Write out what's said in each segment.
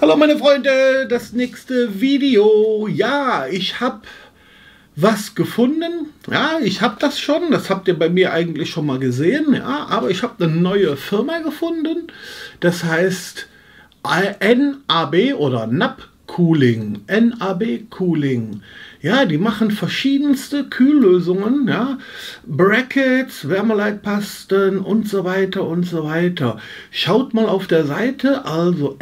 Hallo meine Freunde, das nächste Video. Ja, ich habe was gefunden. Ja, ich habe das schon. Das habt ihr bei mir eigentlich schon mal gesehen. Ja, aber ich habe eine neue Firma gefunden. Das heißt NAB oder NAB Cooling. NAB Cooling. Ja, die machen verschiedenste Kühllösungen, ja, Brackets, Wärmeleitpasten und so weiter und so weiter. Schaut mal auf der Seite, also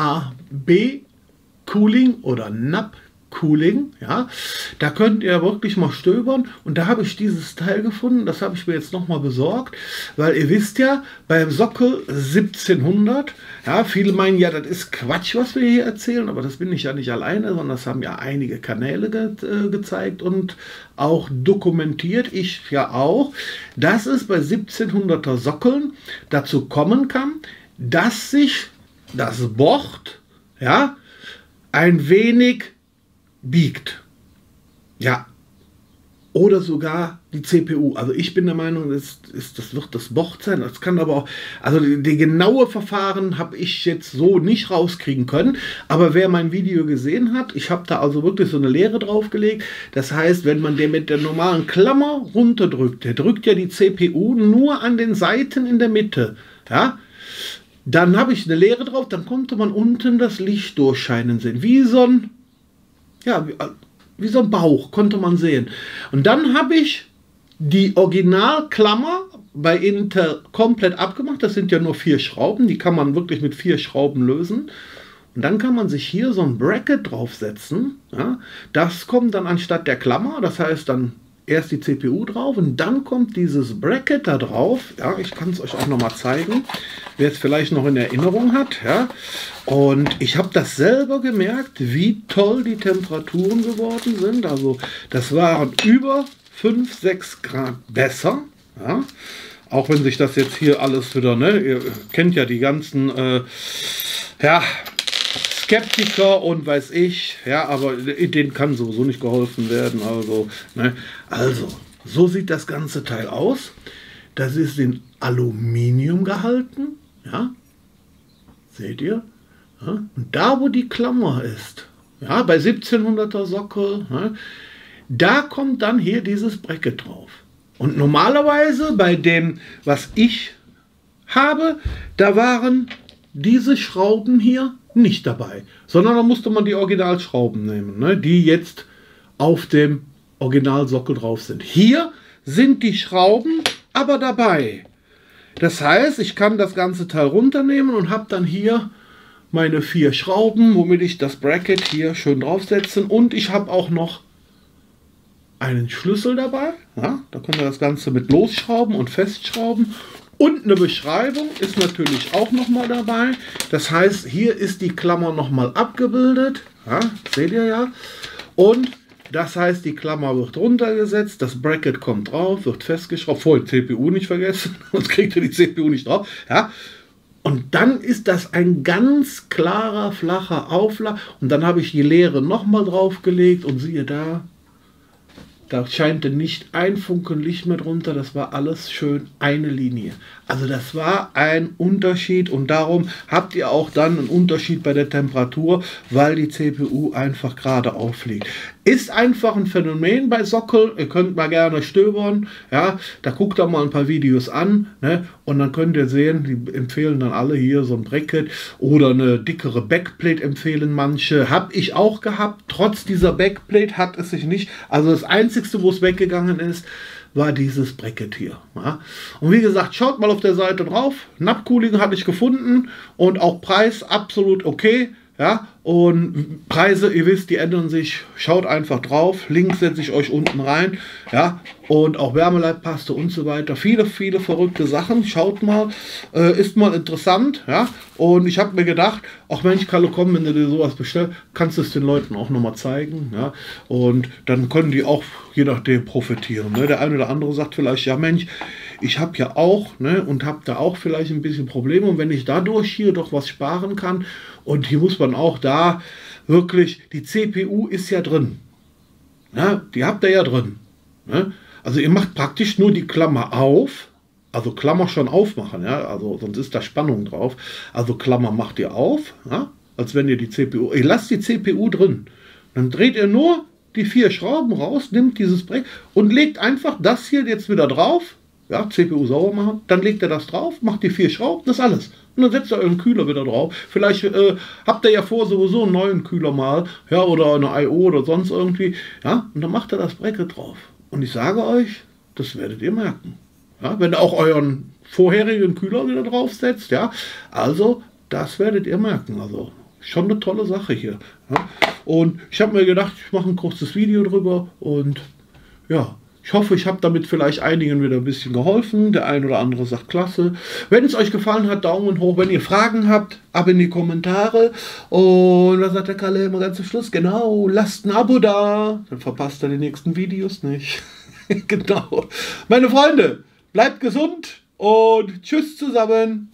NAB Cooling oder NAB Cooling, ja, da könnt ihr wirklich mal stöbern und da habe ich dieses Teil gefunden, das habe ich mir jetzt nochmal besorgt, weil ihr wisst ja, beim Sockel 1700, ja, viele meinen ja, das ist Quatsch, was wir hier erzählen, aber das bin ich ja nicht alleine, sondern das haben ja einige Kanäle gezeigt und auch dokumentiert, ich ja auch, dass es bei 1700er Sockeln dazu kommen kann, dass sich das Board, ja, ein wenig biegt. Ja. Oder sogar die CPU. Also ich bin der Meinung, das wird das Board sein. Das kann aber auch, also die genaue Verfahren habe ich jetzt so nicht rauskriegen können. Aber wer mein Video gesehen hat, ich habe da also wirklich so eine Leere draufgelegt. Das heißt, wenn man den mit der normalen Klammer runterdrückt, der drückt ja die CPU nur an den Seiten in der Mitte. Ja. Dann habe ich eine Leere drauf, dann konnte man unten das Licht durchscheinen sehen. Wie so ein, ja, wie so ein Bauch, konnte man sehen. Und dann habe ich die Originalklammer bei Intel komplett abgemacht. Das sind ja nur 4 Schrauben, die kann man wirklich mit 4 Schrauben lösen. Und dann kann man sich hier so ein Bracket draufsetzen. Ja. Das kommt dann anstatt der Klammer, das heißt dann erst die CPU drauf und dann kommt dieses Bracket da drauf. Ja, ich kann es euch auch noch mal zeigen, wer es vielleicht noch in Erinnerung hat. Ja. Und ich habe das selber gemerkt, wie toll die Temperaturen geworden sind. Also das waren über 5, 6 Grad besser. Ja. Auch wenn sich das jetzt hier alles wieder, ne, ihr kennt ja die ganzen, ja, Skeptiker und weiß ich, ja, aber denen kann sowieso nicht geholfen werden, also, ne, also, so sieht das ganze Teil aus, das ist in Aluminium gehalten, ja, seht ihr, ja? Und da wo die Klammer ist, ja, bei 1700er Sockel, ja, da kommt dann hier dieses Bracket drauf und normalerweise bei dem, was ich habe, da waren diese Schrauben hier nicht dabei, sondern da musste man die Originalschrauben nehmen, ne, die jetzt auf dem Originalsockel drauf sind. Hier sind die Schrauben aber dabei. Das heißt, ich kann das ganze Teil runternehmen und habe dann hier meine 4 Schrauben, womit ich das Bracket hier schön draufsetzen, und ich habe auch noch einen Schlüssel dabei. Ja, da könnt ihr das Ganze mit losschrauben und festschrauben. Und eine Beschreibung ist natürlich auch noch mal dabei. Das heißt, hier ist die Klammer noch mal abgebildet. Ja, seht ihr ja. Und das heißt, die Klammer wird runtergesetzt, das Bracket kommt drauf, wird festgeschraubt. Vorher CPU nicht vergessen, sonst kriegt ihr die CPU nicht drauf. Ja. Und dann ist das ein ganz klarer, flacher Auflag. Und dann habe ich die Leere noch mal draufgelegt und siehe da, da scheinte nicht ein Funken Licht mehr drunter, das war alles schön eine Linie. Also das war ein Unterschied und darum habt ihr auch dann einen Unterschied bei der Temperatur, weil die CPU einfach gerade aufliegt. Ist einfach ein Phänomen bei Sockel, ihr könnt mal gerne stöbern, ja, da guckt ihr mal ein paar Videos an, ne, und dann könnt ihr sehen, die empfehlen dann alle hier so ein Bracket oder eine dickere Backplate empfehlen manche, habe ich auch gehabt, trotz dieser Backplate hat es sich nicht, also das einzigste, wo es weggegangen ist, war dieses Bracket hier. Ja. Und wie gesagt, schaut mal auf der Seite drauf, NAB Cooling hatte ich gefunden und auch Preis absolut okay. Ja, und Preise, ihr wisst, die ändern sich. Schaut einfach drauf. Links setze ich euch unten rein. Ja, und auch Wärmeleitpaste und so weiter. Viele, viele verrückte Sachen. Schaut mal, ist mal interessant. Ja, und ich habe mir gedacht, ach Mensch, Kalle, komm, wenn du dir sowas bestellst, kannst du es den Leuten auch nochmal zeigen. Ja, und dann können die auch je nachdem profitieren. Ne? Der eine oder andere sagt vielleicht, ja Mensch, ich habe ja auch, ne, und habe da auch vielleicht ein bisschen Probleme. Und wenn ich dadurch hier doch was sparen kann, und hier muss man auch da wirklich, die CPU ist ja drin. Ja, die habt ihr ja drin. Ne? Also ihr macht praktisch nur die Klammer auf, also Klammer schon aufmachen, ja, also sonst ist da Spannung drauf. Also Klammer macht ihr auf, ja, als wenn ihr die CPU, ihr lasst die CPU drin. Dann dreht ihr nur die 4 Schrauben raus, nimmt dieses Break und legt einfach das hier jetzt wieder drauf. Ja, CPU sauber machen, dann legt ihr das drauf, macht die 4 Schrauben, das ist alles. Und dann setzt ihr euren Kühler wieder drauf. Vielleicht habt ihr ja vor, sowieso einen neuen Kühler mal, ja, oder eine I.O. oder sonst irgendwie, ja, und dann macht ihr das Bracket drauf. Und ich sage euch, das werdet ihr merken. Ja, wenn ihr auch euren vorherigen Kühler wieder draufsetzt, ja, also das werdet ihr merken. Also schon eine tolle Sache hier. Ja. Und ich habe mir gedacht, ich mache ein kurzes Video drüber und ja, ich hoffe, ich habe damit vielleicht einigen wieder ein bisschen geholfen. Der ein oder andere sagt klasse. Wenn es euch gefallen hat, Daumen hoch. Wenn ihr Fragen habt, ab in die Kommentare. Und was sagt der Kalle immer ganz zum Schluss? Genau, lasst ein Abo da. Dann verpasst ihr die nächsten Videos nicht. Genau. Meine Freunde, bleibt gesund und tschüss zusammen.